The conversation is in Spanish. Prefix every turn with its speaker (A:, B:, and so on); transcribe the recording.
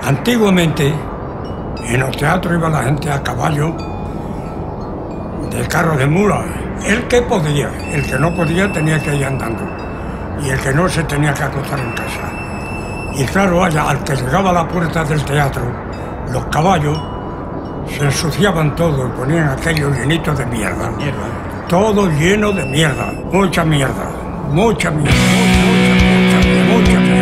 A: Antiguamente, en los teatros iba la gente a caballo, de carro de mula. El que podía, el que no podía tenía que ir andando. Y el que no se tenía que acostar en casa. Y claro, allá, al que llegaba a la puerta del teatro, los caballos se ensuciaban todo y ponían aquellos llenitos de mierda. Todo lleno de mierda. Mucha mierda. Mucha mierda. Mucha mierda.